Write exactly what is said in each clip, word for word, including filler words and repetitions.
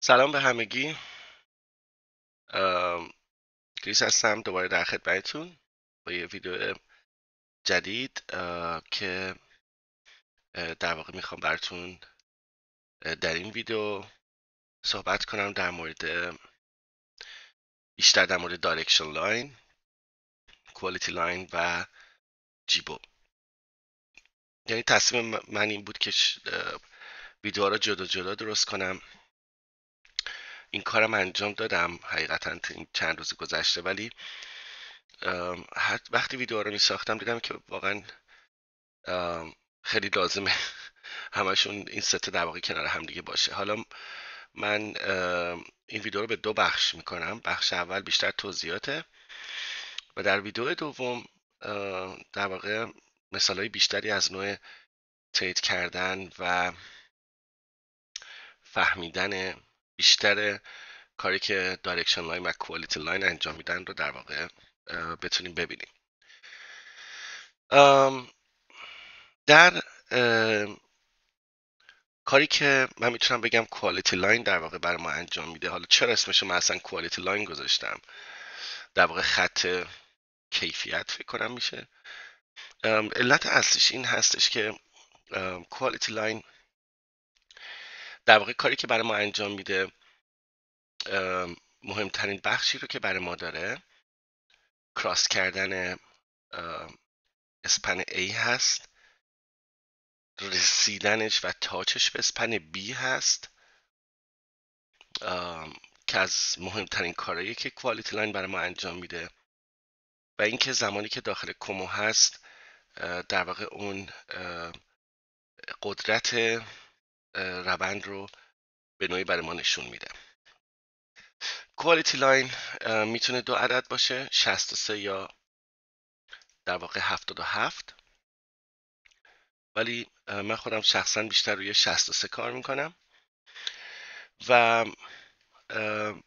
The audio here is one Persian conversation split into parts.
سلام به همگی. ام، کریس هستم دوباره در خدمتتون با یه ویدیو جدید اه، که اه، در واقع میخوام براتون اه، در این ویدیو صحبت کنم در مورد بیشتر در مورد دایرکشن لاین، کوالیتی لاین و جیبو. یعنی تصمیم من این بود که ش- اه، ویدیوها رو جدا جدا درست کنم. این کارم انجام دادم حقیقتا تو این چند روز گذشته، ولی ام، هر وقتی ویدیوها رو میساختم دیدم که واقعا ام، خیلی لازمه همشون این سه در واقع کنار هم دیگه باشه. حالا من ام، این ویدیو رو به دو بخش میکنم. بخش اول بیشتر توضیحاته و در ویدیو دوم ام، در واقع مثالهای بیشتری از نوع ترید کردن و فهمیدن بیشتر کاری که دایرکشن لاین و کوالیتی لاین انجام میدن رو در واقع اه، بتونیم ببینیم. ام، در ام، کاری که من میتونم بگم کوالیتی لاین در واقع برای ما انجام میده. حالا چرا اسمش من اصلا کوالیتی لاین گذاشتم؟ در واقع خط کیفیت فکر کنم میشه. ام، علت اصلیش این هستش که کوالیتی لاین در واقع کاری که برای ما انجام میده، ام، مهمترین بخشی رو که برای ما داره کراس کردن ام، اسپن A هست، رسیدنش و تاچش به اسپن B هست، ام، که از مهمترین کارهایی که کوالیتی لاین برای ما انجام میده. و اینکه زمانی که داخل کومو هست اه، در واقع اون اه، قدرت اه، روند رو به نوعی برای ما نشون میده. کوالیتی لاین میتونه دو عدد باشه، شصت و سه یا در واقع هفتاد و هفت، ولی اه، من خودم شخصا بیشتر روی شصت و سه کار میکنم و اه،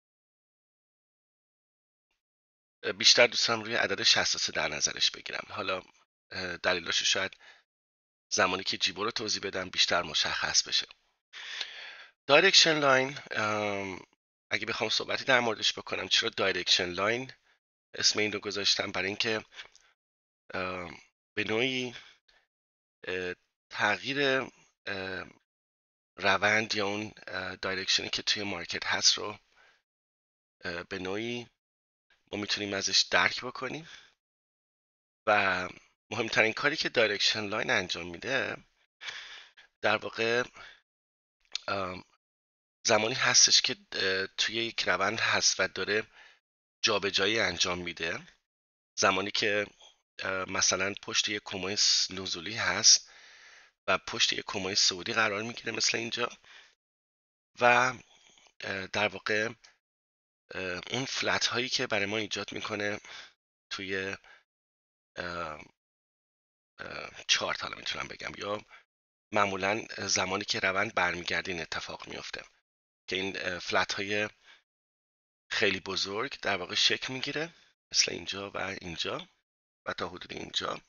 بیشتر دوست دارم روی عدد شصت و سه در نظرش بگیرم. حالا اه، دلیلاشو شاید زمانی که جیبو رو توضیح بدم بیشتر مشخص بشه. دایرکشن لاین، اگه بخوام صحبتی در موردش بکنم، چرا دایرکشن لاین اسم این رو گذاشتم؟ برای اینکه اه، به نوعی اه، تغییر اه، روند یا اون اه، دایرکشنی که توی مارکت هست رو اه، به نوعی ما میتونیم ازش درک بکنیم. و مهمترین کاری که دایرکشن لاین انجام میده در واقع ام، زمانی هستش که اه، توی یک روند هست و داره جابجایی انجام میده. زمانی که اه، مثلا پشت یک کمای س- نزولی هست و پشت یک کمای صعودی قرار میگیره مثل اینجا، و اه، در واقع اه، اون فلت هایی که برای ما ایجاد میکنه توی اه، اه، چارت، حالا میتونم بگم، یا معمولا زمانی که روند برمیگرده این اتفاق میفته که این اه، فلت های خیلی بزرگ در واقع شکل میگیره مثل اینجا و اینجا و تا حدود اینجا،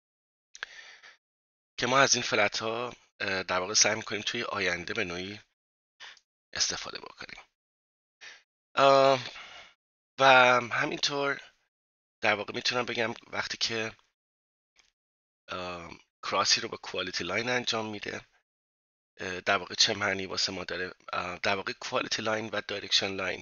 که ما از این فلت ها اه، در واقع سعی میکنیم توی آینده به نوعی استفاده بکنیم. آه، و همینطور در واقع میتونم بگم وقتی که آه، کراسی رو با کوالیتی لاین انجام میده، اه، در واقع چه معنی واسه ما داره؟ آه، در واقع کوالیتی لاین و دایرکشن لاین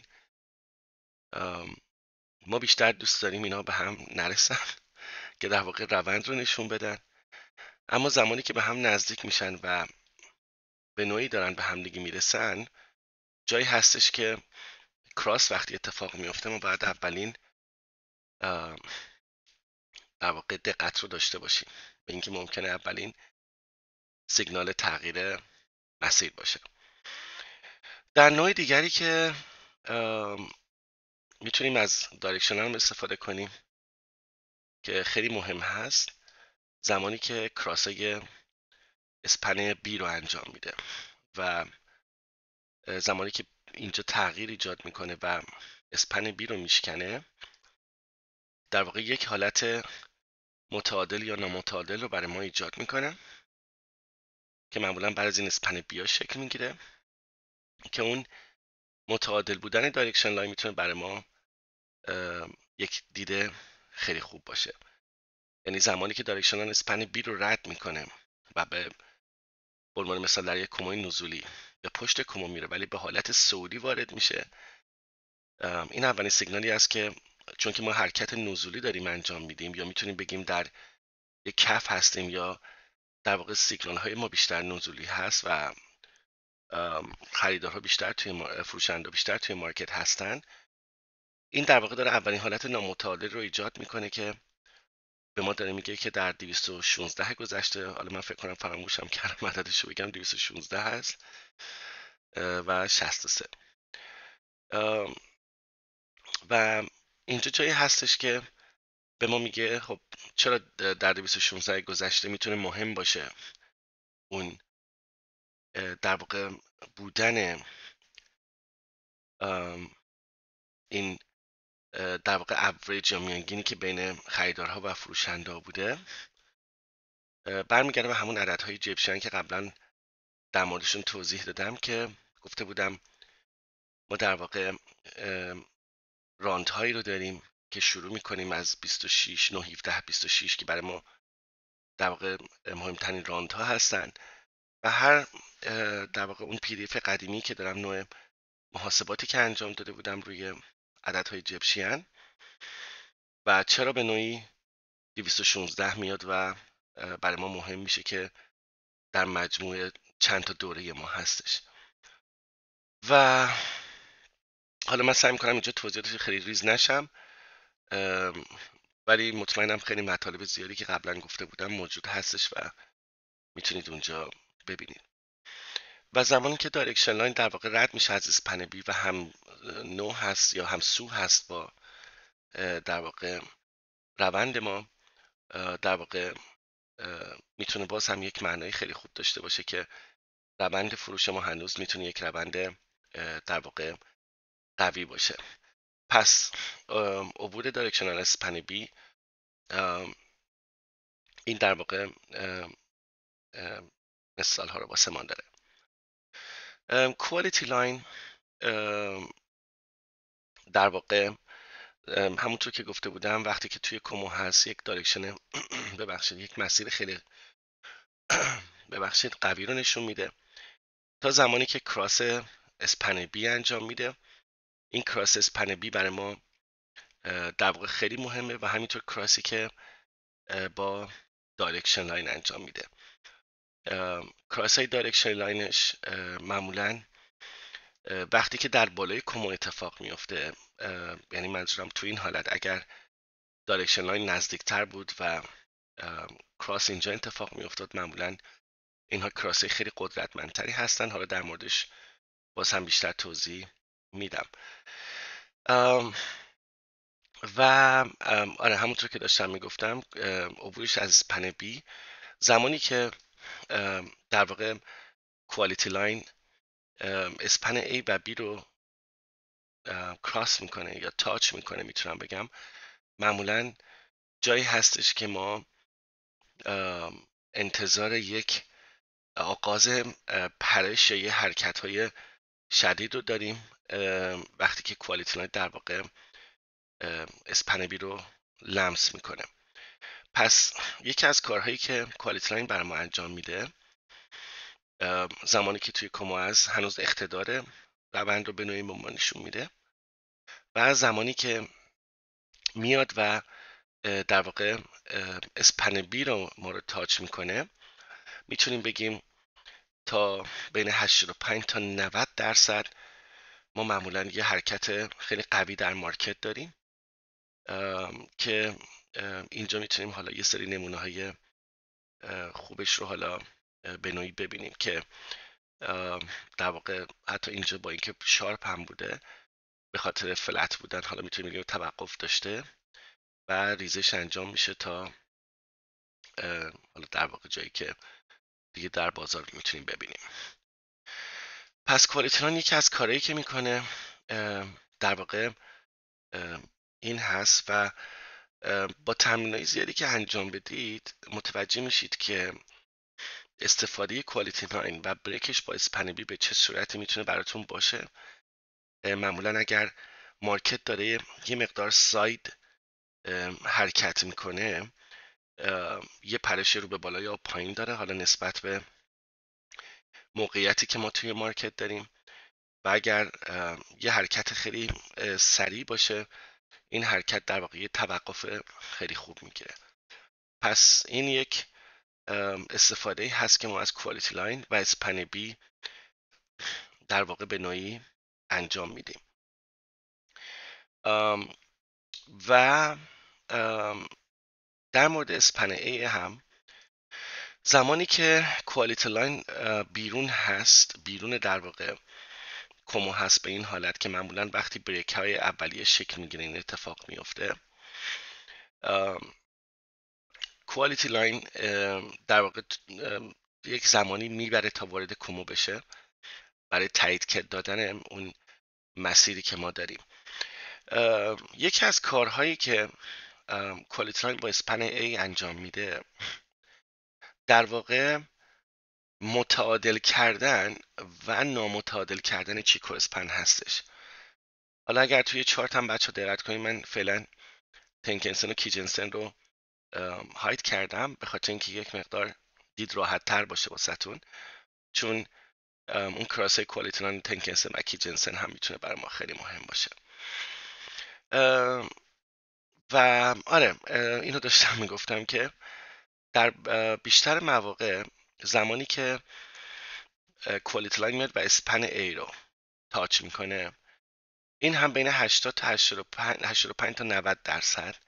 ما بیشتر دوست داریم اینا به هم نرسن که در واقع روند رو نشون بدن، اما زمانی که به هم نزدیک میشن و به نوعی دارن به هم دیگه میرسن، جایی هستش که کراس وقتی اتفاق میفته ما باید اولین آه، در واقع دقت رو داشته باشیم به اینکه ممکنه اولین سیگنال تغییر مسیر باشه. در نوع دیگری که آم، میتونیم از دایرکشن هم استفاده کنیم که خیلی مهم هست، زمانی که کراسای اسپن بی رو انجام میده و زمانی که اینجا تغییر ایجاد میکنه و اسپن بی رو میشکنه، در واقع یک حالت متعادل یا نامتعادل رو برای ما ایجاد میکنه که معمولا بعد از این اسپن بی ها شکل میگیره، که اون متعادل بودن دایرکشن لاین میتونه برای ما یک دیده خیلی خوب باشه. یعنی زمانی که دایرکشن لاین اسپن بی رو رد میکنه و به عنوان مثال در یک کمای نزولی به پشت کما میره ولی به حالت صعودی وارد میشه، این اولین سیگنالی است که چون که ما حرکت نزولی داریم انجام میدیم، یا میتونیم بگیم در یک کف هستیم، یا در واقع سیگنال های ما بیشتر نزولی هست و خریدارها بیشتر توی فروشنده بیشتر توی مارکت هستن، این در واقع داره اولین حالت نامتعادل رو ایجاد میکنه که به ما داره میگه که در دویست و شانزده گذشته، حالا من فکر کنم فراموشم کردم عددش رو بگم، دویست و شانزده هست و شصت و سه. و اینجا جایی هستش که به ما میگه خب چرا در دویست و شانزده گذشته میتونه مهم باشه اون در واقع بودن این در واقع اوریج یا میانگینی که بین خریدارها و فروشنده ها بوده. برمیگرده به همون عددهای جیبشن که قبلا در موردشون توضیح دادم که گفته بودم ما در واقع راند هایی رو داریم که شروع میکنیم از بیست و شش، نه، هفده، بیست و شش که برای ما در واقع مهمترین راند ها هستن و هر در واقع اون پی دی اف قدیمی که دارم نوع محاسباتی که انجام داده بودم روی عددهای جبشین و چرا به نوعی دویست و شانزده میاد و برای ما مهم میشه که در مجموع چند تا دوره ما هستش. و حالا من سعی میکنم اینجا توضیحاتش خیلی ریز نشم، ولی مطمئنم خیلی مطالب زیادی که قبلا گفته بودم موجود هستش و میتونید اونجا ببینید. و زمانی که دایرکشن لاین در واقع رد میشه از اسپن بی و هم نو هست یا هم سو هست با در واقع روند ما، در واقع میتونه باز هم یک معنای خیلی خوب داشته باشه که روند فروش ما هنوز میتونه یک روند در واقع قوی باشه. پس عبور دایرکشنال اسپن بی این در واقع مثال ها رو واسه من داره. کوالیتی لاین در واقع همونطور که گفته بودم وقتی که توی کومو هست یک دایرکشن ببخشید یک مسیر خیلی ببخشید قوی رو نشون میده تا زمانی که کراس اسپن بی انجام میده. این کراس اسپن بی برای ما در واقع خیلی مهمه و همینطور کراسی که با دایرکشن لاین انجام میده. کراس های دایرکشن لاینش معمولا وقتی که در بالای کومو اتفاق میفته، یعنی منظورم تو این حالت اگر دایرکشن لاین نزدیکتر بود و کراس اینجا اتفاق میافتاد، معمولا اینها کراس خیلی قدرتمندتری هستن. حالا در موردش باز هم بیشتر توضیح میدم. و آره همونطور که داشتم میگفتم عبورش از اسپن بی زمانی که در واقع کوالیتی لاین اسپن A و B رو کراس میکنه یا تاچ میکنه میتونم بگم، معمولا جایی هستش که ما انتظار یک آغاز پرش یا یه حرکت های شدید رو داریم وقتی که کوالیتی لاین در واقع اسپن بی رو لمس میکنه. پس یکی از کارهایی که کوالیتی لاین برای ما انجام میده زمانی که توی کومو از هنوز اقتدار روند رو به نوعی به ما نشون میده و زمانی که میاد و در واقع اسپن بی رو ما رو تاچ میکنه، میتونیم بگیم تا بین هشتاد و پنج تا نود درصد ما معمولا یه حرکت خیلی قوی در مارکت داریم که اینجا میتونیم حالا یه سری نمونه های خوبش رو حالا به نوعی ببینیم که در واقع حتی اینجا با اینکه شارپ هم بوده به خاطر فلت بودن حالا میتونیم بگیم توقف داشته و ریزش انجام میشه تا حالا در واقع جایی که دیگه در بازار میتونیم ببینیم. پس کوالیتی لاین یکی از کارهایی که میکنه در واقع این هست و با تمرینای زیادی که انجام بدید متوجه میشید که استفاده کوالیتی لاین و بریکش با اسپن بی به چه صورتی میتونه براتون باشه معمولا اگر مارکت داره یه مقدار ساید حرکت میکنه، یه پرش رو به بالا یا پایین داره، حالا نسبت به موقعیتی که ما توی مارکت داریم، و اگر یه حرکت خیلی سریع باشه، این حرکت در واقع یه توقف خیلی خوب میگیره. پس این یک استفاده هست که ما از کوالیتی لاین و اسپن بی در واقع به نوعی انجام میدیم. و در مورد اسپن ای هم زمانی که کوالیتی لاین بیرون هست، بیرون در واقع کومو هست، به این حالت که معمولا وقتی بریک های اولیه شکل میگیره این اتفاق میفته، کوالیتی لاین در واقع یک زمانی میبره تا وارد کومو بشه برای تایید دادن اون مسیری که ما داریم. یکی از کارهایی که کوالیتی لاین با اسپن ای انجام میده در واقع متعادل کردن و نامتعادل کردن چیکو اسپن هستش. حالا اگر توی چارت هم بچه دقت کنید، من فعلا تنکنسن و کیجنسن رو هاید کردم به خاطر اینکه یک مقدار دید راحت تر باشه واسهتون، چون اون کراسه کوالیتی لاین تنکنسن و کیجنسن هم میتونه برای ما خیلی مهم باشه. و آره، اینو داشتم میگفتم که در بیشتر مواقع زمانی که کوالیتی لاین میاد و اسپن ای رو تاچ میکنه، این هم بین هشتاد تا هشتاد و پنج تا نود درصد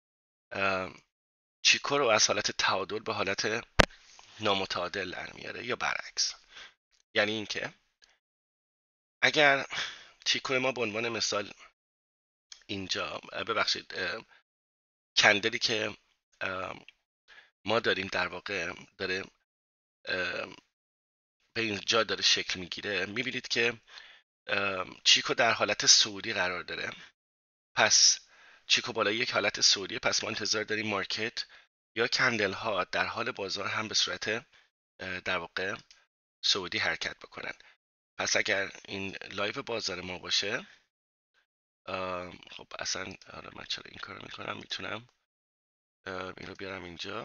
چیکو رو از حالت تعادل به حالت نامتعادل در میاره یا برعکس. یعنی اینکه اگر چیکو ما به عنوان مثال اینجا، ببخشید، کندلی که ما داریم در واقع داره به اینجا داره شکل میگیره، میبینید که چیکو در حالت صعودی قرار داره. پس چیکو بالای یک حالت صعودی، پس ما انتظار داریم مارکت یا کندل ها در حال بازار هم به صورت در واقع صعودی حرکت بکنن. پس اگر این لایو بازار ما باشه، خب اصلا حالا من چرا این کارو میکنم، میتونم این رو بیارم اینجا.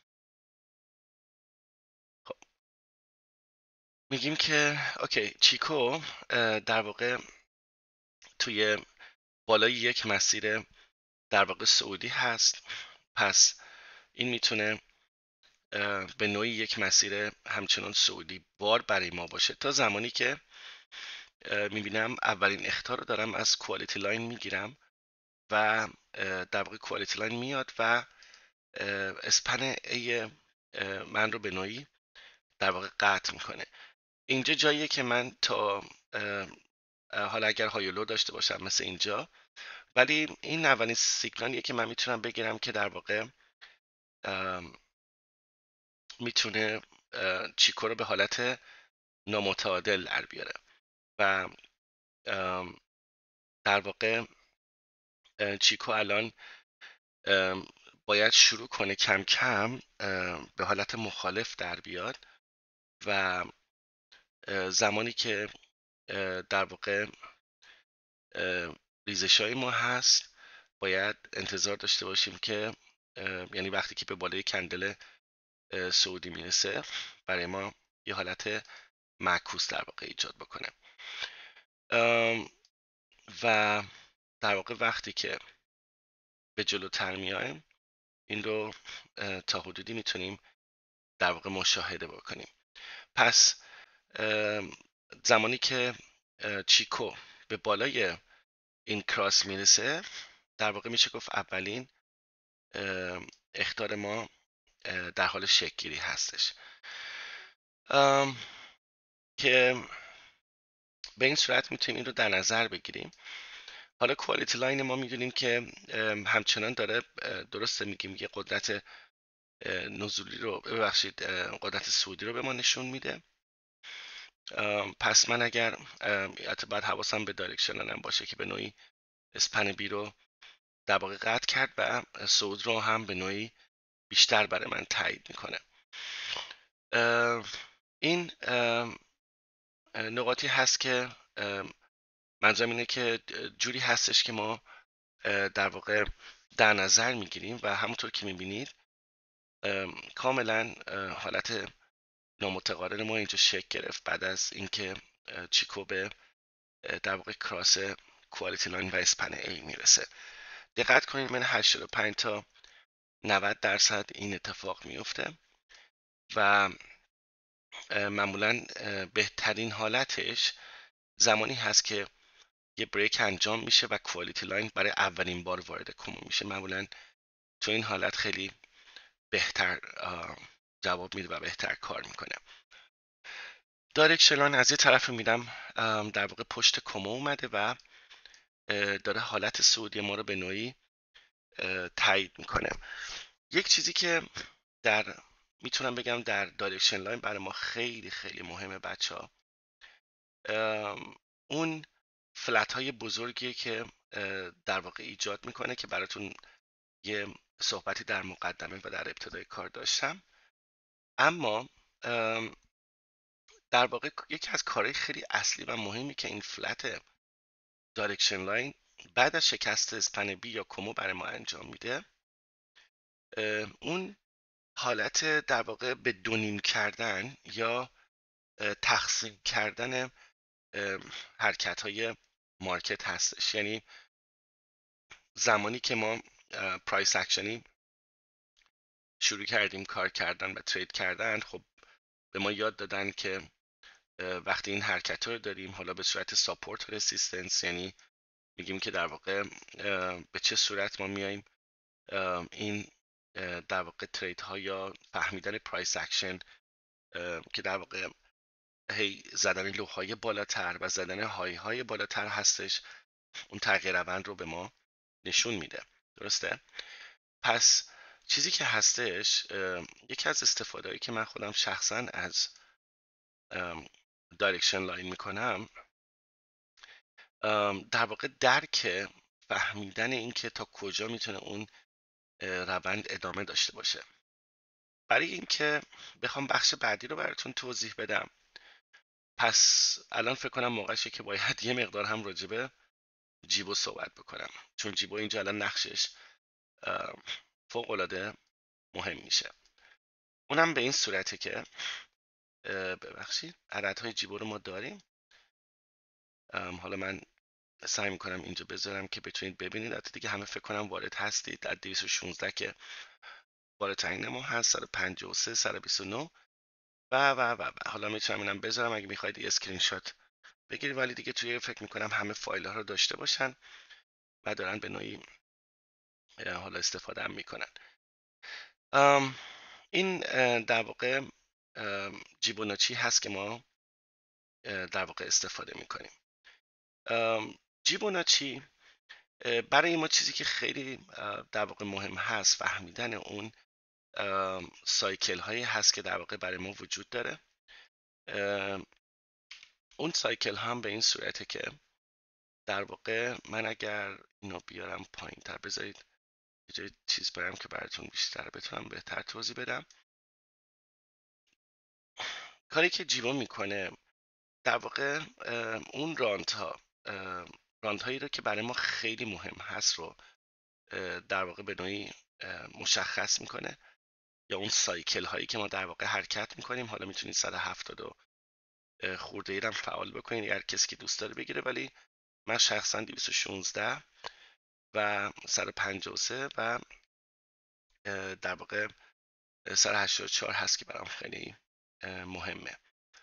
خب میگیم که اوکی، چیکو در واقع توی بالای یک مسیر در واقع صعودی هست، پس این میتونه به نوعی یک مسیر همچنان صعودی بار برای ما باشه تا زمانی که میبینم اولین اخطار رو دارم از کوالیتی لاین میگیرم و در واقع کوالیتی لاین میاد و اسپن ای من رو به نوعی در واقع قطع میکنه. اینجا جاییه که من تا حالا اگر هایولو داشته باشم مثل اینجا، ولی این اولین سیگنالیه که من میتونم بگیرم که در واقع میتونه چیکو رو به حالت نامتعادل در بیاره و در واقع چیکو الان باید شروع کنه کم کم به حالت مخالف در بیاد و زمانی که در واقع ریزش های ما هست باید انتظار داشته باشیم که یعنی وقتی که به بالای کندل صعودی میرسه برای ما یه حالت معکوس در واقع ایجاد بکنه و در واقع وقتی که به جلوتر میایم این رو تا حدودی میتونیم در واقع مشاهده بکنیم. پس زمانی که چیکو به بالای این کراس میرسه در واقع میشه گفت اولین اخطار ما در حال شکل گیری هستش که به این صورت میتونیم این رو در نظر بگیریم. حالا کوالیتی لاین ما میدونیم که همچنان داره، درسته میگیم، یه قدرت نزولی رو ببخشید قدرت صعودی رو به ما نشون میده. پس من اگر باید حواسم به دایرکشن هم باشه که به نوعی اسپن بی رو در واقع قطع کرد و صعود رو هم به نوعی بیشتر برای من تایید میکنه. این نقاطی هست که منظورم اینه که جوری هستش که ما در واقع در نظر میگیریم و همونطور که میبینید کاملا حالت نامتقارن ما اینجا شکل گرفت بعد از اینکه چیکو به در واقع کراس کوالیتی لاین و اسپن ای میرسه. دقت کنید من هشتاد و پنج تا نود درصد این اتفاق میفته و معمولا بهترین حالتش زمانی هست که یه بریک انجام میشه و کوالیتی لاین برای اولین بار وارد کمو میشه. معمولا تو این حالت خیلی بهتر جواب میده و بهتر کار میکنه. دایرکشن لاین از یه طرف میدم در واقع پشت کمو اومده و داره حالت صعودی ما رو به نوعی تایید میکنه. یک چیزی که در میتونم بگم در دایرکشن لاین برای ما خیلی خیلی مهمه بچه ها، اون فلت های بزرگیه که در واقع ایجاد میکنه که براتون یه صحبتی در مقدمه و در ابتدای کار داشتم. اما در واقع یکی از کارهای خیلی اصلی و مهمی که این فلت دایرکشن لاین بعد از شکست اسپن بی یا کومو برای ما انجام میده، اون حالت در واقع به دونیم کردن یا تقسیم کردن حرکت های مارکت هستش. یعنی زمانی که ما پرایس اکشنی شروع کردیم کار کردن و ترید کردن، خب به ما یاد دادن که وقتی این حرکت رو داریم حالا به صورت ساپورت و رسیستنس، یعنی میگیم که در واقع به چه صورت ما میایم این در واقع ترید ها یا فهمیدن پرایس اکشن که در واقع هی زدن لوهای بالاتر و زدن های های بالاتر هستش، اون تغییر روند رو به ما نشون میده. درسته؟ پس چیزی که هستش، یکی از استفاده هایی که من خودم شخصا از دایرکشن لاین میکنم در واقع درک فهمیدن این که تا کجا میتونه اون روند ادامه داشته باشه. برای اینکه بخوام بخش بعدی رو براتون توضیح بدم، پس الان فکر کنم موقعشه که باید یه مقدار هم راجبه جیبو صحبت بکنم، چون جیبو اینجا الان نقشش فوق العاده مهم میشه. اونم به این صورته که ببخشید عددهای جیبو رو ما داریم. حالا من سعی میکنم اینجا بذارم که بتونید ببینید. البته دیگه همه فکر کنم وارد هستید. در دویست و شانزده که بالاترین ما هست، صد و پنجاه و سه، صد و بیست و نه و و و و حالا میتونم اینم بذارم اگه میخواید یه اسکرین شات بگیرید، ولی دیگه توی فکر میکنم همه فایل ها رو داشته باشن و دارن به نوعی حالا استفاده هم میکنن. این در واقع جیبوناچی هست که ما در واقع استفاده میکنیم. جیبوناچی برای ما چیزی که خیلی در واقع مهم هست فهمیدن اون سایکل هایی هست که در واقع برای ما وجود داره. اون سایکل هم به این صورته که در واقع من اگر اینو بیارم پایین تر، بذارید یه جای چیز برم که براتون بیشتر بتونم بهتر توضیح بدم. کاری که جیبو میکنه در واقع اون رانت ها رانت هایی رو که برای ما خیلی مهم هست رو در واقع به نوعی مشخص میکنه، یا اون سایکل هایی که ما در واقع حرکت میکنیم. حالا میتونید صد و هفتاد و خورده ایرم فعال بکنید اگر کسی که دوست داره بگیره، ولی من شخصا دویست و شانزده و صد و پنجاه و سه و در واقع صد و هشتاد و چهار هست که برام خیلی مهمه.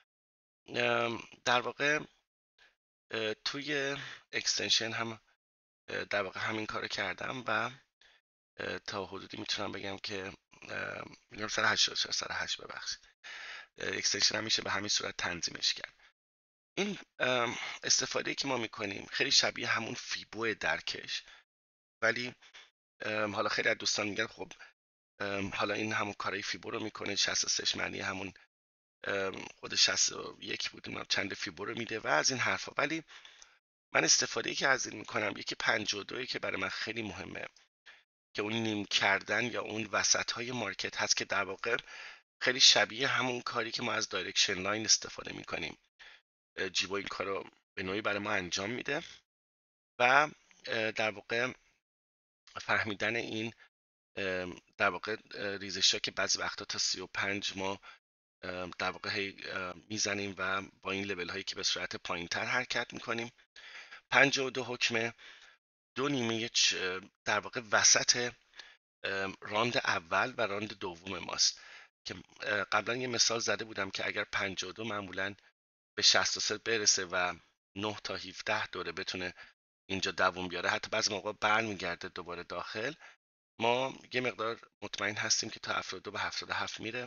در واقع توی اکستنشن هم در واقع همین کارو کردم و تا حدودی میتونم بگم که میگم صد و هشتاد و چهار صد و هشت ببخشید اکستنشن هم میشه به همین صورت تنظیمش کرد. این استفاده که ما میکنیم خیلی شبیه همون فیبو درکش، ولی حالا خیلی از دوستان میگن خب حالا این همون کارهای فیبو رو میکنه، شصت و سه معنی همون خود شصت و یک بود، چند فیبو رو میده و از این حرفا. ولی من استفاده که از این میکنم یکی پنجاه و دو که برای من خیلی مهمه، که اون نیم کردن یا اون وسط های مارکت هست که در واقع خیلی شبیه همون کاری که ما از دایرکشن لاین استفاده میکنیم. جیبو این کارو به نوعی برای ما انجام میده و در واقع فهمیدن این در واقع ریزش ها که بعضی وقتا تا سی و پنج ما در واقع هی میزنیم و با این لول هایی که به صورت پایین تر حرکت میکنیم. پنجاه و دو حکمه دو نیمه در واقع وسط راند اول و راند دوم ماست که قبلا یه مثال زده بودم که اگر پنجاه و دو معمولا به شصت و سه برسه و نه تا هفده دوره بتونه اینجا دووم بیاره، حتی بعضی موقع برمیگرده دوباره داخل، ما یه مقدار مطمئن هستیم که تا هفتاد و دو به هفتاد و هفت میره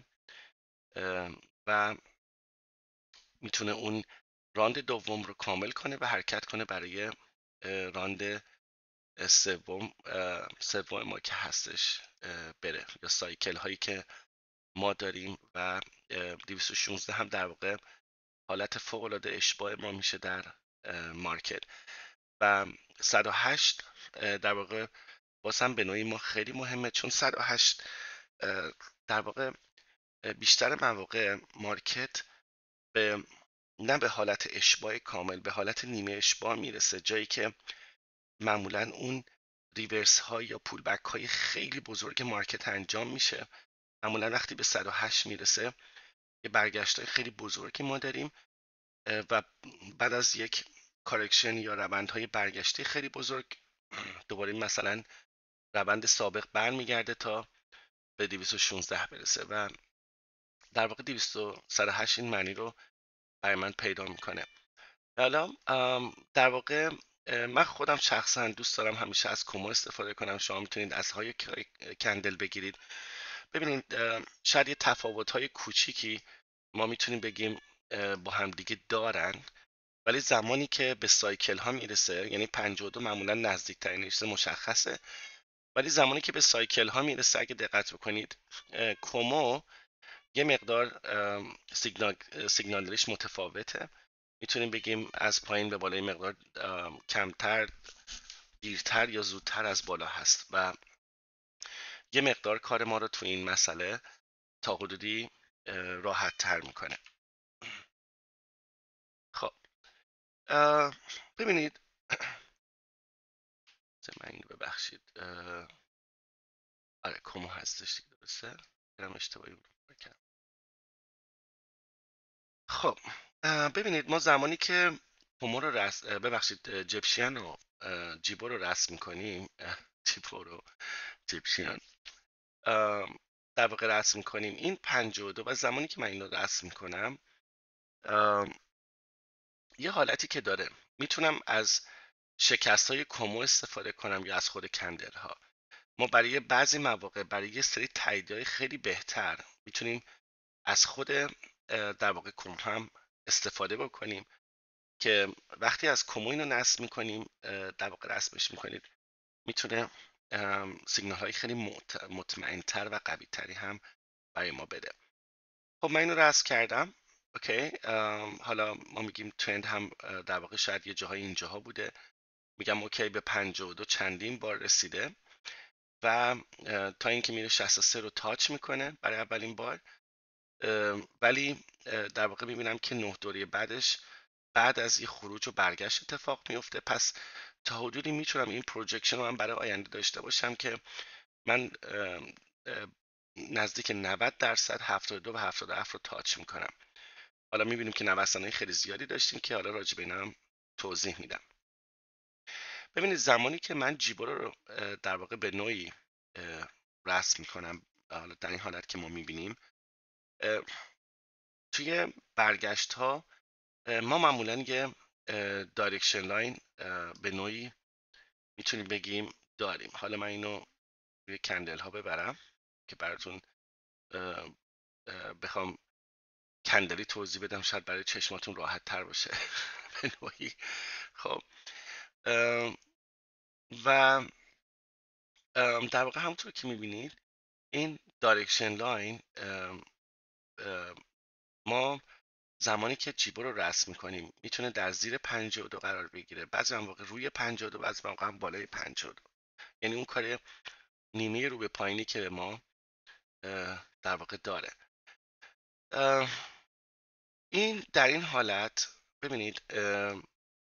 و میتونه اون راند دوم رو کامل کنه و حرکت کنه برای راند سوم سوم ما که هستش بره، یا سایکل هایی که ما داریم و دویست و شانزده هم در واقع حالت فوق العاده اشباع ما میشه در مارکت. و صد و هشت در واقع بازم به نوعی ما خیلی مهمه، چون صد و هشت در واقع بیشتر مواقع مارکت به نه به حالت اشباع کامل، به حالت نیمه اشباع میرسه، جایی که معمولا اون ریورس ها یا پول بک های خیلی بزرگ مارکت انجام میشه. معمولا وقتی به صد و هشت میرسه یه برگشت های خیلی بزرگی ما داریم و بعد از یک کارکشن یا روند های برگشتی خیلی بزرگ دوباره مثلا روند سابق برمیگرده تا به دویست و شانزده برسه و در واقع دویست و هشت این معنی رو برای من پیدا میکنه. حالا در واقع من خودم شخصا دوست دارم همیشه از کومو استفاده کنم. شما میتونید از های کندل بگیرید. ببینید شاید یه تفاوت های کوچیکی ما میتونیم بگیم با همدیگه دارن، ولی زمانی که به سایکل ها میرسه، یعنی پنجاه و دو معمولا نزدیک ترینش مشخصه، ولی زمانی که به سایکل ها میرسه اگه دقت بکنید کومو یه مقدار سیگنال سیگنالش متفاوته. میتونیم بگیم از پایین به بالا مقدار کمتر، دیرتر یا زودتر از بالا هست و یه مقدار کار ما رو تو این مسئله تا حدودی راحت تر میکنه. خب ببینید من اینو ببخشید آره کومو هستش دیگه، درسته؟ برم اشتباهی رو کردم. خب ببینید ما زمانی که کومو رو رسم ببخشید جپشین رو جیبو رو رسم میکنیم جیبو رو جپشین در واقع رسم میکنیم این پنجاه و دو و زمانی که من این رو رسم میکنم یه حالتی که داره، میتونم از شکست های کومو استفاده کنم یا از خود کندل ها. ما برای بعضی مواقع برای یه سری تاییدهای خیلی بهتر میتونیم از خود در واقع کومو هم استفاده بکنیم که وقتی از کومو اینو نصب میکنیم در واقع رسمش میکنید میتونه سیگنال های خیلی مطمئن تر و قوی تری هم برای ما بده. خب من اینو رسم کردم. اوکی حالا ما میگیم ترند هم در واقع شاید یه جاهای اینجاها بوده، میگم اوکی به پنجاه و دو چندین بار رسیده و تا اینکه میره شصت و سه رو تاچ میکنه برای اولین بار، ولی در واقع میبینم که نه دوره بعدش بعد از یه خروج و برگشت اتفاق میفته. پس تا حدودی میتونم این پروجکشن رو من برای آینده داشته باشم که من نزدیک نود درصد هفتاد و دو و هفتاد و هفت رو تاچ میکنم. حالا میبینیم که نوسانهای خیلی زیادی داشتیم که حالا راجع به اینا هم توضیح میدم. ببینید زمانی که من جیبو رو در واقع به نوعی رسم میکنم، حالا در این حالت که ما میبینیم توی برگشت ها ما معمولا یه دایرکشن لاین به نوعی میتونیم بگیم داریم. حالا من اینو روی کندل ها ببرم که براتون بخوام کندلی توضیح بدم شاید برای چشماتون راحت تر باشه به نوعی. خب و در واقع همونطور که میبینید این دایرکشن لاین ما زمانی که جیبو رو رسم میکنیم میتونه در زیر پنجاه و دو قرار بگیره، بعضی مواقع روی پنجاه و دو، بعضی مواقع هم بالای پنجاه و دو. یعنی اون کار نیمه رو به پایینی که ما در واقع داره. این در این حالت ببینید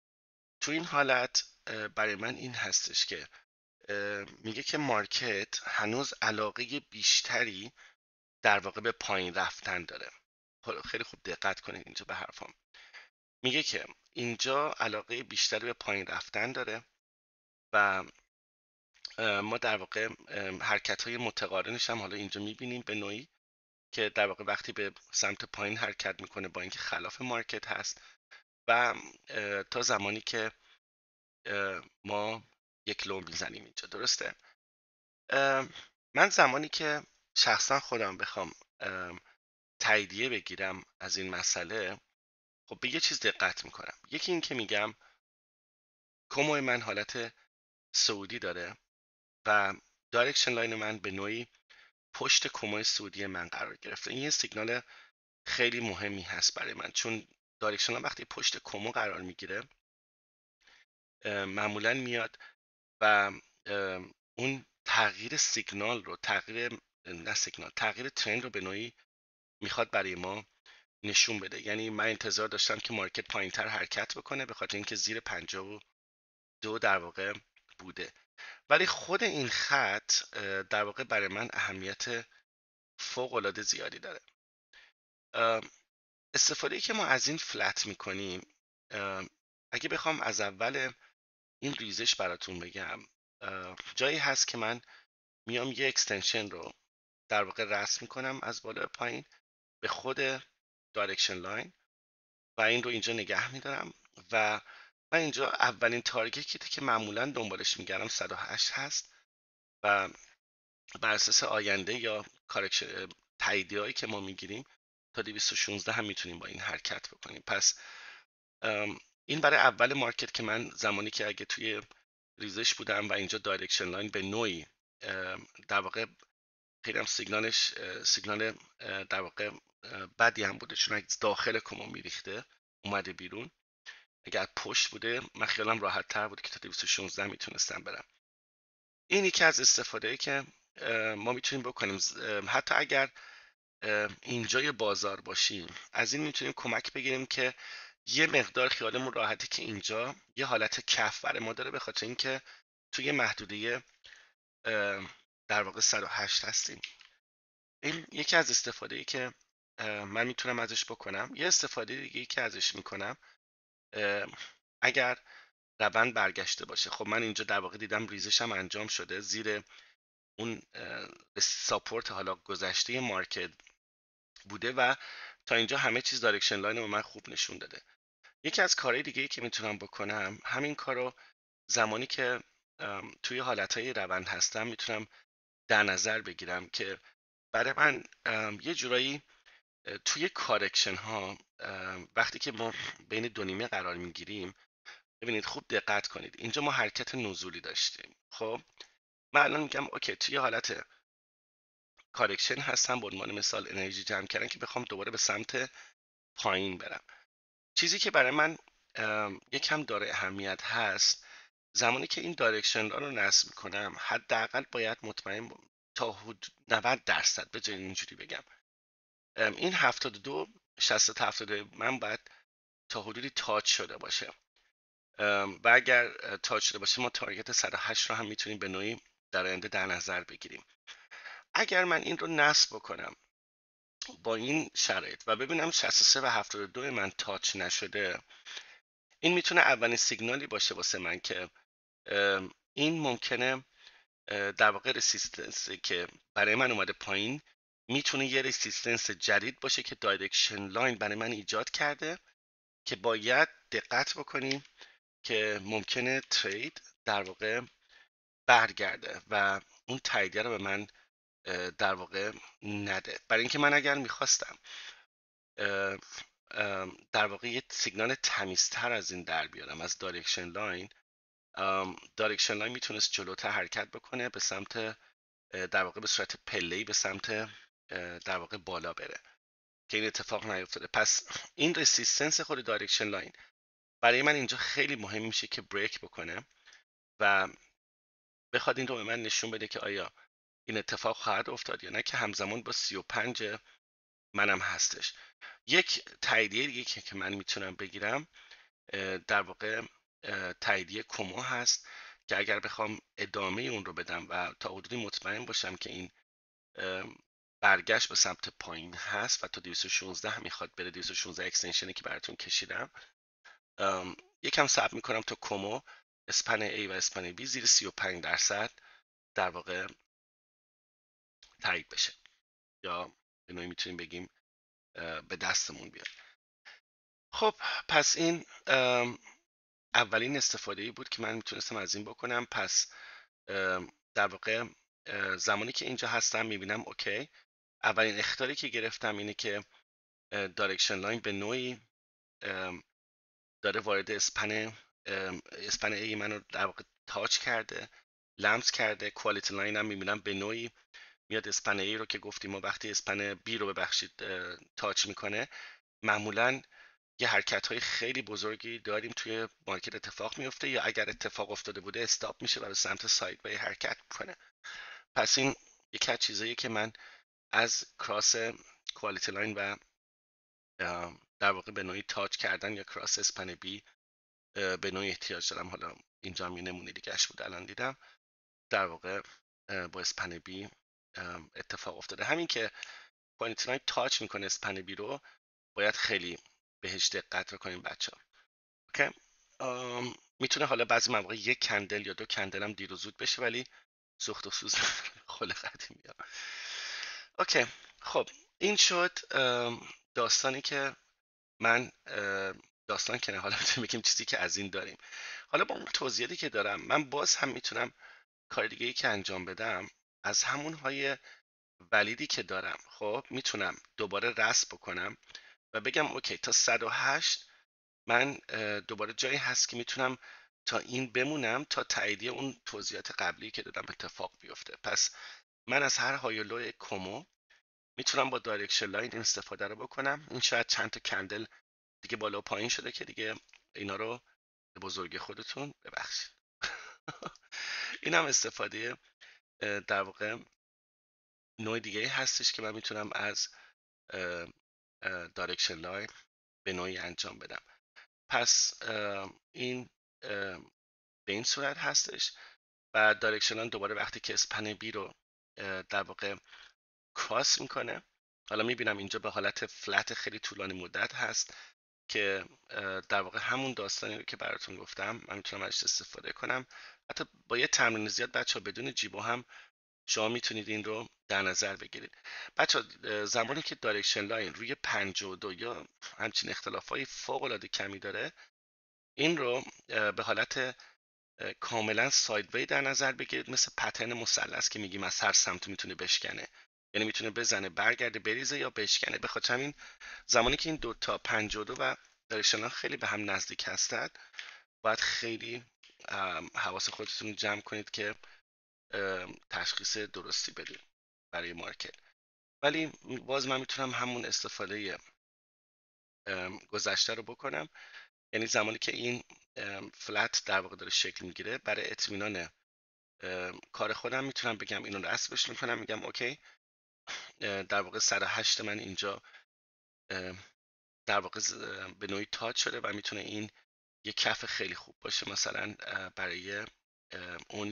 تو این حالت برای من این هستش که میگه که مارکت هنوز علاقه بیشتری در واقع به پایین رفتن داره. حالا خیلی خوب دقت کنید اینجا به حرفام. میگه که اینجا علاقه بیشتری به پایین رفتن داره و ما در واقع حرکت های متقارنش هم حالا اینجا میبینیم به نوعی که در واقع وقتی به سمت پایین حرکت میکنه با اینکه خلاف مارکت هست و تا زمانی که ما یک لو میزنیم اینجا. درسته؟ من زمانی که شخصا خودم بخوام تاییدیه بگیرم از این مسئله، خب به یه چیز دقت میکنم. یکی این که میگم کومو من حالت سعودی داره و دایرکشن لاین من به نوعی پشت کومو سعودی من قرار گرفته. این یه سیگنال خیلی مهمی هست برای من، چون دایرکشن لاین وقتی پشت کومو قرار میگیره معمولا میاد و اون تغییر سیگنال رو تغییر نه سیگنال تغییر ترند رو به نوعی میخواد برای ما نشون بده. یعنی من انتظار داشتم که مارکت پایینتر حرکت بکنه به خاطر اینکه زیر پنجاه و دو در واقع بوده، ولی خود این خط در واقع برای من اهمیت فوق العاده زیادی داره. استفاده که ما از این فلت میکنیم، اگه بخوام از اول این ریزش براتون بگم، جایی هست که من میام یه اکستنشن رو در واقع رسم میکنم از بالا پایین به خود دایرکشن لاین و این رو اینجا نگه میدارم و من اینجا اولین تارگتی که معمولا دنبالش میگردم صد و هشت هست و بر اساس آینده یا کارکشن تاییدیه هایی که ما میگیریم تا دویست و شانزده هم میتونیم با این حرکت بکنیم. پس این برای اول مارکت که من زمانی که اگه توی ریزش بودم و اینجا دایرکشن لاین به نوعی در واقع خیلی هم سیگنالش سیگنال در واقع بدی هم بوده، چون داخل کومو میریخته اومده بیرون. اگر پشت بوده من خیالم راحت تر بوده که تا دویست و شانزده میتونستم برم. این یکی از استفاده که ما میتونیم بکنیم. حتی اگر اینجای بازار باشیم از این میتونیم کمک بگیریم که یه مقدار خیالمون راحته که اینجا یه حالت کف برای ما داره، به خاطر اینکه توی محدوده در واقع صد و هشت هستیم. این یکی از استفاده که من میتونم ازش بکنم. یه استفاده دیگه که ازش میکنم اگر روند برگشته باشه، خب من اینجا در واقع دیدم ریزشم انجام شده زیر اون ساپورت حالا گذشته مارکت بوده و تا اینجا همه چیز دایرکشن لاین رو من خوب نشون داده. یکی از کارهای دیگه که میتونم بکنم همین کارو زمانی که توی حالتهای روند هستم میتونم در نظر بگیرم که برای من یه جورایی توی کارکشن ها وقتی که ما بین دو نیمه قرار میگیریم، ببینید خوب دقت کنید اینجا ما حرکت نزولی داشتیم. خب من الان میگم اوکی توی حالت کارکشن هستم، به عنوان مثال انرژی جمع کردن که بخوام دوباره به سمت پایین برم. چیزی که برای من یکم داره اهمیت هست، زمانی که این دایرکشن رو نصب میکنم حداقل باید مطمئن تا نود درصد به جای اینجوری بگم این هفتاد و دو شصت تا هفتاد و دو من باید تا حدودی تاچ شده باشه و اگر تاچ شده باشه ما تارگت صد و هشت رو هم میتونیم به نوعی در آینده در نظر بگیریم. اگر من این رو نصب بکنم با این شرایط و ببینم شصت و سه و هفتاد و دو من تاچ نشده، این میتونه اولین سیگنالی باشه واسه من که این ممکنه در واقع رسیستنس که برای من اومده پایین میتونه یه رسیستنس جدید باشه که دایرکشن لاین برای من ایجاد کرده که باید دقت بکنیم که ممکنه ترید در واقع برگرده و اون تاییدیه رو به من در واقع نده. برای اینکه من اگر میخواستم در واقع یه سیگنال تمیزتر از این در بیارم از دایرکشن لاین، دایرکشن لاین میتونست جلوتر حرکت بکنه به سمت در واقع به صورت پله‌ای به سمت در واقع بالا بره که این اتفاق نیفتاده. پس این رسیستنس خود دایرکشن لاین برای من اینجا خیلی مهم میشه که بریک بکنه و بخواد این رو به من نشون بده که آیا این اتفاق خواهد افتاد یا نه، که همزمان با سی و پنج منم هستش. یک تاییدیه دیگه که من میتونم بگیرم در واقع تاییدیه کومو هست که اگر بخوام ادامه اون رو بدم و تا حدودی مطمئن باشم که این برگشت به سمت پایین هست و تا دویست و شانزده میخواد بره، دویست و شانزده اکستنشنی که براتون کشیدم، یکم صبر میکنم تا کومو اسپن A و اسپن B زیر سی و پنج درصد در واقع تایید بشه، یا به نوعی میتونیم بگیم به دستمون بیاد. خب پس این اولین استفاده ای بود که من میتونستم از این بکنم. پس در واقع زمانی که اینجا هستم میبینم اوکی، اولین اخطاری که گرفتم اینه که دایرکشن لاین به نوعی داره وارد اسپن اسپن ای منو در واقع تاچ کرده، لمس کرده. کوالیتی لاین هم میبینم به نوعی میاد اسپن ای رو که گفتیم ما وقتی اسپن بی رو ببخشید تاچ میکنه معمولا یه حرکت های خیلی بزرگی داریم توی مارکت اتفاق میفته، یا اگر اتفاق افتاده بوده استاپ میشه و به سمت ساید وی حرکت میکنه. پس این یکی از چیزاییه که من از کراس کوالیتی لاین و در واقع به نوعی تاچ کردن یا کراس اسپن بی به نوعی احتیاج دارم. حالا اینجا هم یه نمونه دیگهش بود الان دیدم، در واقع با اسپن بی اتفاق افتاده. همین که کوالیتی لاین تاچ میکنه اسپن بی رو باید خیلی بهش دقت کنیم بچه ها. اوکی. میتونه حالا بعضی مواقع یک کندل یا دو کندل هم دیر و زود بشه، ولی سوخت و سوز خل قدیمی ها. اوکی. خب این شد داستانی که من داستان که نه، حالا میتونیم بگیم چیزی که از این داریم. حالا با اون توضیحاتی که دارم من باز هم میتونم کار دیگه ای که انجام بدم از همون های ولیدی که دارم، خب میتونم دوباره رسم بکنم و بگم اوکی تا صد و هشت من دوباره جایی هست که میتونم تا این بمونم تا تاییدیه اون توضیحات قبلی که دادم اتفاق بیفته. پس من از هر های لو کومو میتونم با دایرکشن لاین این استفاده رو بکنم. این شاید چند تا کندل دیگه بالا و پایین شده که دیگه اینا رو به بزرگی خودتون ببخشید. این هم استفاده در واقع نوع دیگه هستش که من میتونم از دایرکشن لاین به نوعی انجام بدم. پس این به این صورت هستش و دایرکشن لاین دوباره وقتی که اسپن بی رو در واقع کراس میکنه، حالا میبینم اینجا به حالت فلت خیلی طولانی مدت هست که در واقع همون داستانی رو که براتون گفتم من میتونم ازش استفاده کنم. حتی با یه تمرین زیاد بچه ها بدون جیبو هم شما میتونید این رو در نظر بگیرید. بچه ها زمانی که دایرکشن لاین روی پنجاه و دو یا همچین اختلافای فوق العاده کمی داره، این رو به حالت کاملا سایدوی در نظر بگیرید، مثل پترن مثلث که میگیم از هر سمت میتونه بشکنه، یعنی میتونه بزنه برگرده بریزه یا بشکنه. به خاطر همین زمانی که این دو تا پنجاه و دو و دایرکشن خیلی به هم نزدیک هستند باید خیلی حواس خودتون رو جمع کنید که تشخیص درستی بدید برای مارکت. ولی باز من میتونم همون استفاده گذشته رو بکنم، یعنی زمانی که این فلت در واقع داره شکل میگیره برای اطمینان کار خودم میتونم بگم اینو رسمش میکنم، میگم اوکی در واقع صد و هشت من اینجا در واقع به نوعی تاچ شده و میتونه این یه کف خیلی خوب باشه مثلا برای اون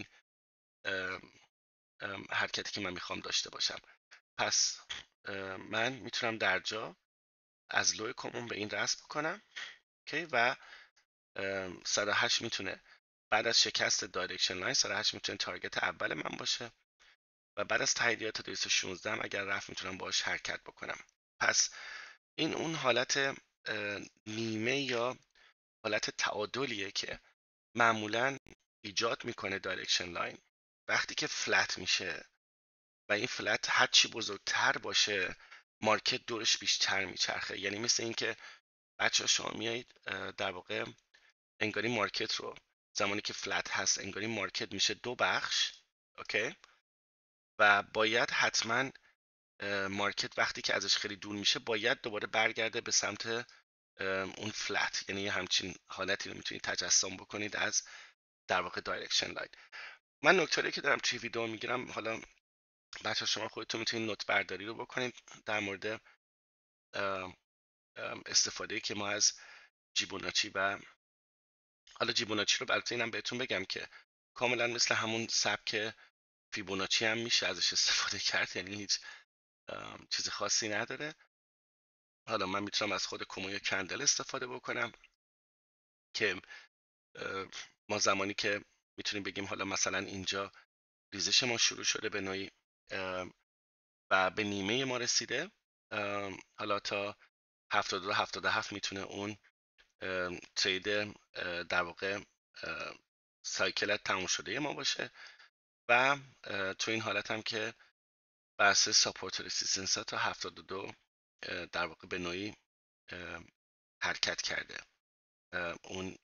حرکتی که من میخوام داشته باشم. پس من میتونم در جا از لوی کمون به این رسم بکنم اوکی و صد و هشت میتونه بعد از شکست دایرکشن لاین صد و هشت میتونه تارگت اول من باشه و بعد از تاییدیات دویست و شانزده هم اگر رفت میتونم باهاش حرکت بکنم. پس این اون حالت نیمه یا حالت تعادلیه که معمولا ایجاد میکنه دایرکشن لاین وقتی که فلت میشه و این فلت هر چی بزرگتر باشه مارکت دورش بیشتر میچرخه. یعنی مثل اینکه بچه شما میایید در واقع انگاری مارکت رو زمانی که فلت هست انگاری مارکت میشه دو بخش، اوکی، و باید حتما مارکت وقتی که ازش خیلی دور میشه باید دوباره برگرده به سمت اون فلت. یعنی همچین حالتی رو میتونید تجسم بکنید از در واقع دایرکشن لاین. من نکته‌ای که دارم توی ویدیو میگیرم، حالا بچه شما خودتون میتونید نوت برداری رو بکنید در مورد استفاده که ما از جیبوناچی و حالا جیبوناچی رو البته اینم بهتون بگم که کاملا مثل همون سبک فیبوناچی هم میشه ازش استفاده کرد، یعنی هیچ چیز خاصی نداره. حالا من میتونم از خود کومو کندل استفاده بکنم که ما زمانی که میتونیم بگیم حالا مثلا اینجا ریزش ما شروع شده به نوعی و به نیمه ما رسیده، حالا تا هفتاد و دو هفتاد و هفت میتونه اون ترید در واقع سایکل تموم شده ما باشه و تو این حالت هم که بحث ساپورت رسیستنس ها تا هفتاد و دو در واقع به نوعی حرکت کرده، اون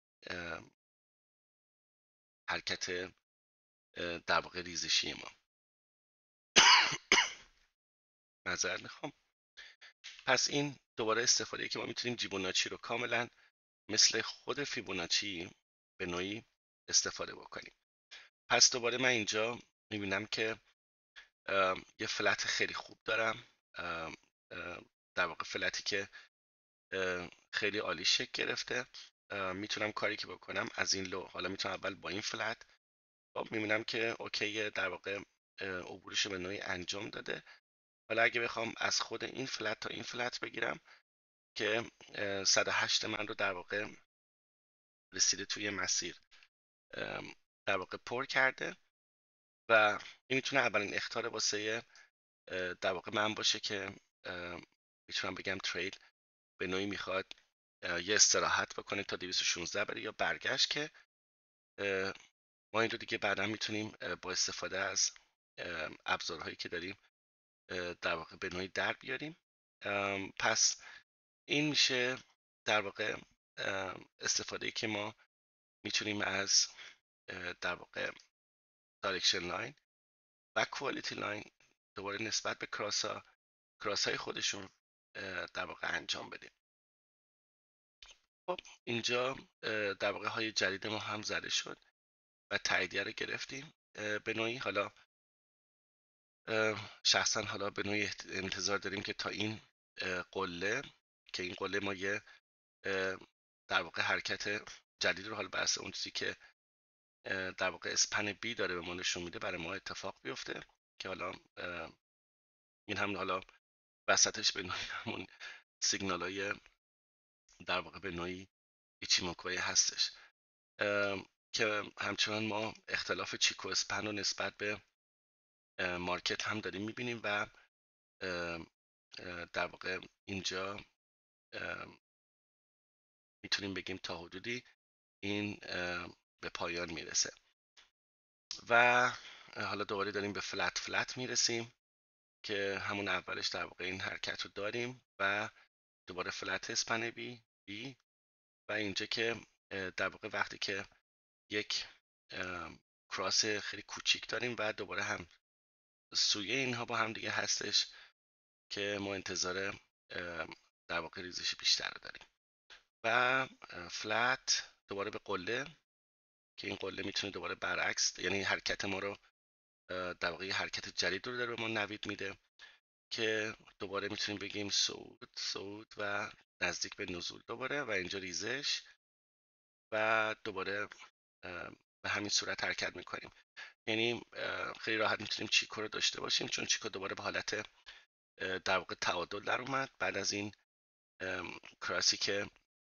حرکت در واقع ریزشی ما. معذرت میخوام. پس این دوباره استفاده که ما میتونیم جیبوناچی رو کاملا مثل خود فیبوناچی به نوعی استفاده بکنیم. پس دوباره من اینجا میبینم که یه فلت خیلی خوب دارم، در واقع فلتی که خیلی عالی شکل گرفته. میتونم کاری که بکنم از این لو، حالا میتونم اول با این فلت، خب میبینم که اوکی در واقع عبورش به نوعی انجام داده. حالا اگه بخوام از خود این فلت تا این فلت بگیرم که صد و هشت من رو در واقع رسیده توی مسیر در واقع پر کرده و این میتونه اولین اخطار واسه در واقع من باشه که میتونم بگم تریل به نوعی میخواد یه استراحت بکنه تا دویست و شانزده بره یا برگشت، که ما این رو دیگه بعدا میتونیم با استفاده از ابزارهایی که داریم در واقع به نوعی در بیاریم. پس این میشه در واقع استفاده که ما میتونیم از در واقع دایرکشن لاین و کوالیتی لاین دوباره نسبت به کراس ها کراس های خودشون در واقع انجام بدیم. خب اینجا در واقع های جدید ما هم زده شد و تاییدیه رو گرفتیم به نوعی. حالا شخصا حالا به نوعی انتظار داریم که تا این قله، که این قله ما یه در واقع حرکت جدید رو حالا بحث اون چیزی که در واقع اسپن بی داره به ما نشون میده برای ما اتفاق بیفته، که حالا این هم حالا وسطش به نوعی همون سیگنال های در واقع به نوعی ایچیموکوی هستش که همچنان ما اختلاف چیکو اسپن رو نسبت به مارکت هم داریم میبینیم و در واقع اینجا میتونیم بگیم تا حدودی این به پایان میرسه و حالا دوباره داریم به فلت فلت میرسیم که همون اولش در واقع این حرکت رو داریم و دوباره فلت اسپن بی بی و اینجا که در واقع وقتی که یک کراس خیلی کوچیک داریم و دوباره هم سویه اینها با هم دیگه هستش که ما انتظار در واقع ریزش بیشتر رو داریم و فلت دوباره به قله، که این قله میتونه دوباره برعکس، یعنی حرکت ما رو در واقع حرکت جدید رو داره به ما نوید میده که دوباره میتونیم بگیم صعود صعود و نزدیک به نزول دوباره و اینجا ریزش و دوباره به همین صورت حرکت میکنیم. یعنی خیلی راحت میتونیم چیکو رو داشته باشیم چون چیکو دوباره به حالت در واقع تعادل در اومد بعد از این کراسی که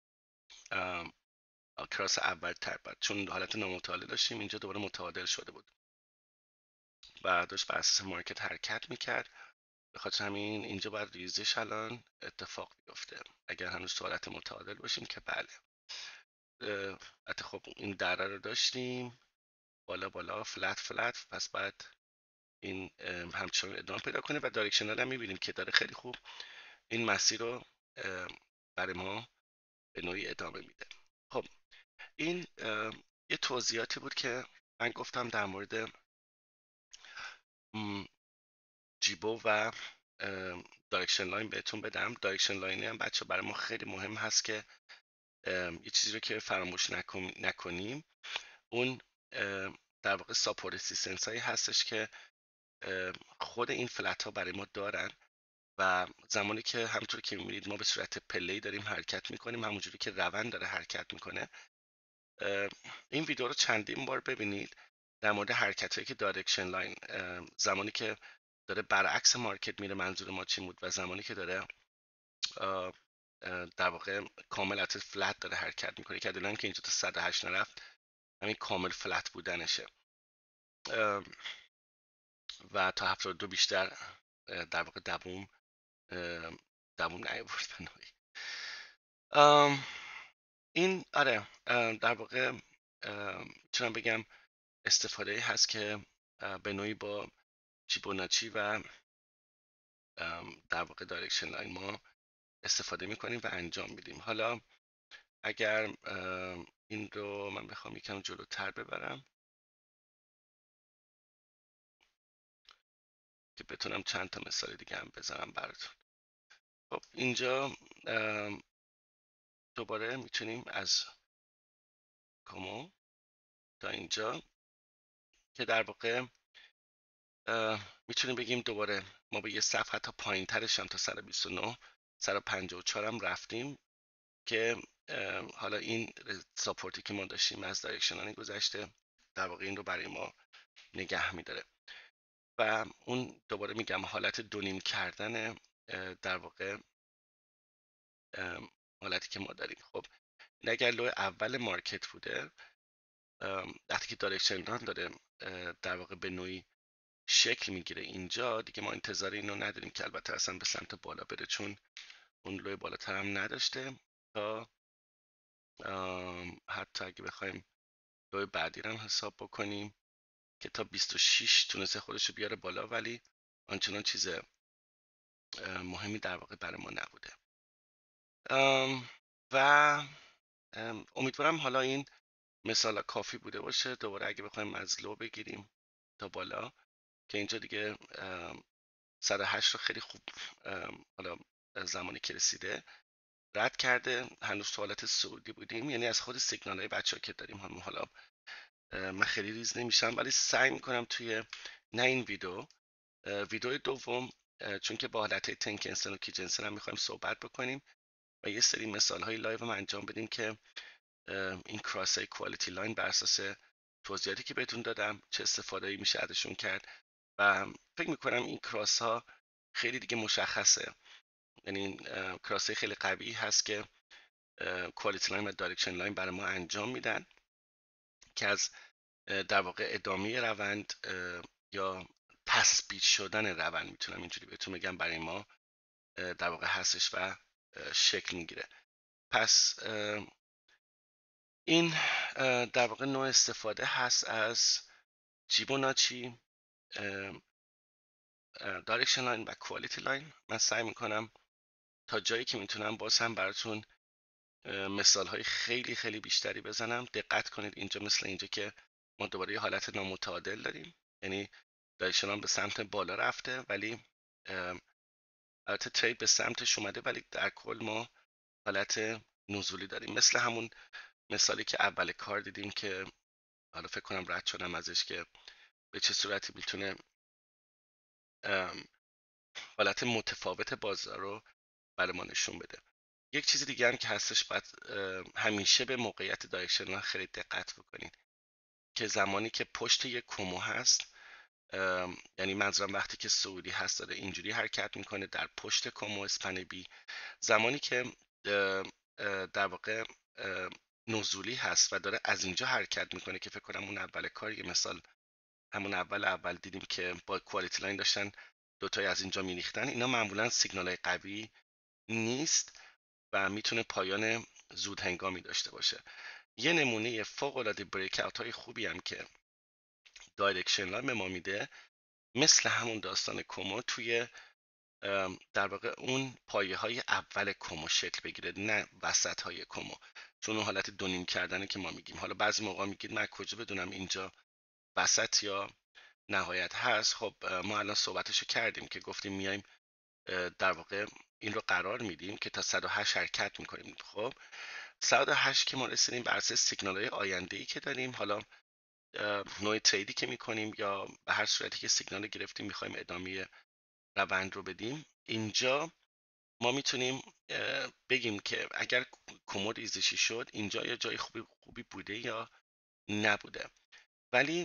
کراس اول تر بعد چون حالت نامتعادل داشتیم اینجا دوباره متعادل شده بود و داشت بر اساس مارکت حرکت میکرد. به خاطر همین اینجا باید ریزش الان اتفاق بیفته اگر هنوز تو حالت متعادل باشیم که بله. حتی خب این دره رو داشتیم بالا بالا فلت فلت، پس بعد این همچنان ادامه پیدا کنه و دایرکشنال هم میبینیم که داره خیلی خوب این مسیر رو برای ما به نوعی ادامه میده. خب این یه توضیحاتی بود که من گفتم در مورد جیبو و دایرکشن لاین بهتون بدم. دایرکشن لاین هم بچه برای ما خیلی مهم هست که یه چیزی رو که فراموش نکنیم اون در واقع ساپورت رزिस्टنس هایی هستش که خود این فلت ها برای ما دارن و زمانی که همونطور که میبینید ما به صورت پله‌ای داریم حرکت میکنیم همونجوری که روند داره حرکت میکنه این ویدیو رو چندین بار ببینید در مورد حرکتایی که دایرکشن لاین زمانی که داره برعکس مارکت میره، منظور ما چی بود، و زمانی که داره در واقع کامل ات فلت داره حرکت میکنه که دلن که اینجا تا صد و هشت نرفت، همین کامل فلت بودنشه و تا هفتاد و دو بیشتر در واقع دووم دووم نیاورد به نوعی. این آره در واقع میتونم بگم استفاده هست که به نوعی با فیبوناچی و در واقع دایرکشن لاین ما استفاده میکنیم و انجام میدیم. حالا اگر این رو من بخوام یکم جلوتر ببرم که بتونم چند تا مثال دیگه هم بزنم براتون. خب اینجا دوباره میتونیم از کومو تا اینجا که در واقع میتونیم بگیم دوباره ما به یه صفحه تا پایین ترش هم تا صد و بیست و نه صد و پنجاه و چهار هم رفتیم که حالا این ساپورتی که ما داشتیم از دایرکشنال گذشته در واقع این رو برای ما نگه میداره و اون دوباره میگم حالت دونیم کردن در واقع حالتی که ما داریم. خب این اگر لو اول مارکت بوده، وقتی که دایرکشن داره در واقع به نوعی شکل میگیره اینجا، دیگه ما انتظار اینو نداریم که البته اصلا به سمت بالا بره، چون اون لوی بالاتر هم نداشته تا حتی اگه بخوایم لوی بعدی هم حساب بکنیم که تا بیست و شش تونسته خودش رو بیاره بالا، ولی آنچنان چیز مهمی در واقع برای ما نبوده و امیدوارم حالا این مثال کافی بوده باشه. دوباره اگه بخوایم از لو بگیریم تا بالا که اینجا دیگه صد و هشت رو خیلی خوب حالا زمانی که رسیده رد کرده، هنوز تو حالت صعودی بودیم، یعنی از خود سیگنال های بچه ها که داریم هم حالا من خیلی ریز نمیشم ولی سعی میکنم توی نه این ویدیو ویدیو دوم چون که با حالت تنکنسن و کیجنسن هم میخوایم صحبت بکنیم و یه سری مثال های لایو هم انجام بدیم که این کراس های کوالیتی لاین بر اساس توضیحاتی که بهتون دادم چه استفاده میشه ازشون کرد و فکر میکنم این کراس ها خیلی دیگه مشخصه، یعنی کراس های خیلی قوی هست که کوالیتی لاین و دایرکشن لاین برای ما انجام میدن که از در واقع ادامه روند یا تثبیت شدن روند میتونم اینجوری بهتون بگم برای ما در واقع هستش و شکل میگیره. پس این در واقع نوع استفاده هست از فیبوناچی، دایرکشن لاین و کوالیتی لاین. من سعی میکنم تا جایی که میتونم باز هم براتون مثال های خیلی خیلی بیشتری بزنم. دقت کنید اینجا مثل اینجا که ما دوباره یه حالت نامتعادل داریم، یعنی دایرکشن به سمت بالا رفته ولی البته ترید به سمتش اومده ولی در کل ما حالت نزولی داریم، مثل همون مثالی که اول کار دیدیم که حالا فکر کنم رد شدم ازش که به چه صورتی میتونه حالت متفاوت بازار رو برای ما نشون بده. یک چیز دیگه هم که هستش، باید همیشه به موقعیت دایرکشن خیلی دقت بکنید که زمانی که پشت یک کومو هست، یعنی منظورم وقتی که صعودی هست داره اینجوری حرکت میکنه در پشت کومو اسپن بی، زمانی که در واقع نزولی هست و داره از اینجا حرکت میکنه که فکر کنم اون اول کار یه مثال همون اول اول دیدیم که با کوالیتی لاین داشتن دوتای از اینجا میریختن، اینا معمولا سیگنال های قوی نیست و میتونه پایان زود هنگامی داشته باشه. یه نمونه فوق العاده بریک اوت های خوبی هم که دایرکشن لاین به ما میده مثل همون داستان کومو توی در واقع اون پایه های اول کومو شکل بگیره، نه وسط های کومو، چون اون حالت دونیم کردنه که ما میگیم. حالا بعضی موقع میگید من کجا بدونم اینجا وسط یا نهایت هست؟ خب ما الان صحبتشو کردیم که گفتیم میایم در واقع این رو قرار میدیم که تا صد و هشت حرکت میکنیم. خب صد و هشت که ما رسیدیم بر اساس سیگنال های آینده ای که داریم، حالا نوع تریدی که میکنیم یا به هر صورتی که سیگنال گرفتیم میخوایم ادامه روند رو بدیم، اینجا ما میتونیم بگیم که اگر کمد ریزشی شد اینجا یا جای خوبی خوبی بوده یا نبوده. ولی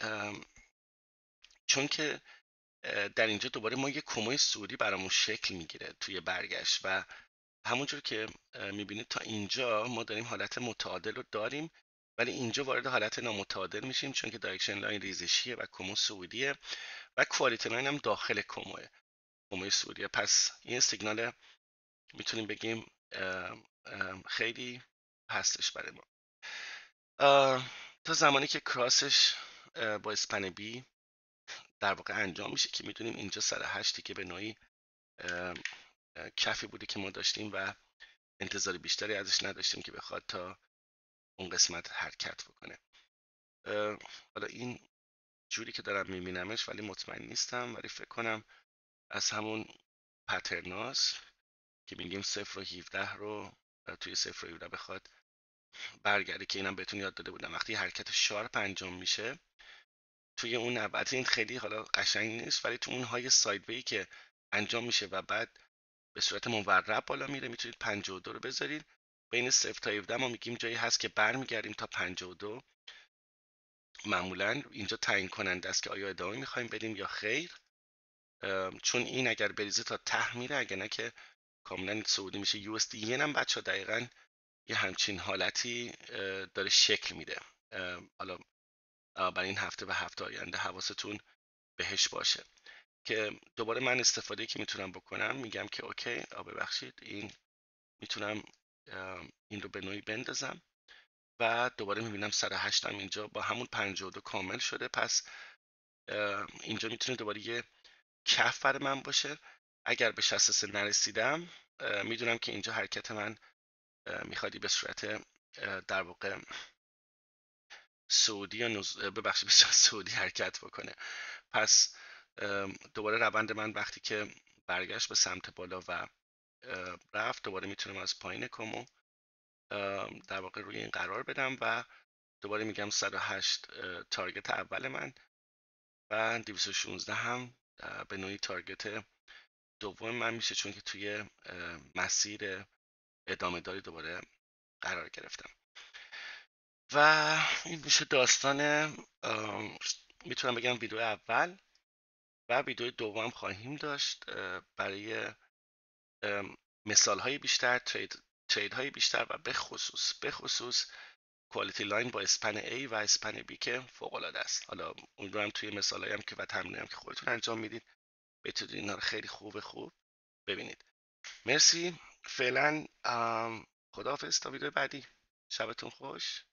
چون که در اینجا دوباره ما یه کمای سعودی برامون شکل میگیره توی برگشت و همونجور که میبینید تا اینجا ما داریم حالت متعادل رو داریم، ولی اینجا وارد حالت نامتعادل میشیم چون که دایرکشن لاین ریزشیه و کمو سعودیه و کوالیتی لاین هم داخل کموه کموی سعودیه. پس این سیگنال میتونیم بگیم خیلی هستش برای ما تا زمانی که کراسش با اسپن بی در واقع انجام میشه که میدونیم اینجا سر هشتی که به نوعی کفی بوده که ما داشتیم و انتظار بیشتری ازش نداشتیم که بخواد تا اون قسمت حرکت بکنه. حالا این جوری که دارم میبینمش ولی مطمئن نیستم، ولی فکر کنم از همون پترناس که میگیم صفر و هفده رو توی صفر و هفده بخواد برگرده که اینم بهتون یاد داده بودم وقتی حرکت شارپ انجام میشه توی اون البته این خیلی حالا قشنگ نیست ولی تو اون های سایدوی که انجام میشه و بعد به صورت مورب بالا میره میتونید پنجاه و دو رو بذارید. بین صفر تا هفده ما میگیم جایی هست که برمیگردیم تا پنجاه و دو. معمولا اینجا تعیین کننده است که آیا ادامه میخوایم بدیم یا خیر، چون این اگر بریزه تا ته میره، اگر نه که کاملا سعودی میشه. یو اس دی ین هم بچه ها دقیقا یه همچین حالتی داره شکل میده. حالا برای این هفته و هفته آینده حواستون بهش باشه که دوباره من استفاده که میتونم بکنم میگم که اوکی آ ببخشید این میتونم این رو به نوعی بندازم و دوباره میبینم سر هشتم اینجا با همون پنجاه و دو کامل شده. پس اینجا میتونه دوباره یه کف برای من باشه. اگر به شصت و سه نرسیدم میدونم که اینجا حرکت من میخوادی به صورت در واقع سعودی یا نز... ببخشید به صورت سعودی حرکت بکنه. پس دوباره روند من وقتی که برگشت به سمت بالا و رفت دوباره میتونم از پایین کمو در واقع روی این قرار بدم و دوباره میگم صد و هشت تارگت اول من و دویست و شانزده هم به نوعی تارگت دوم من میشه چون که توی مسیر ادامه داری دوباره قرار گرفتم. و این میشه داستان میتونم بگم ویدیو اول و ویدیو دوم خواهیم داشت برای مثال های بیشتر، ترید, ترید های بیشتر و به خصوص به خصوص کوالیتی لاین با اسپن A و اسپن B که فوق العاده است. حالا امیدوارم توی مثال هایم که و تمرینی که خودتون انجام میدید بتونید اینا رو خیلی خوب خوب ببینید. مرسی فعلا، خداحافظ تا ویدیو بعدی. شبتون خوش.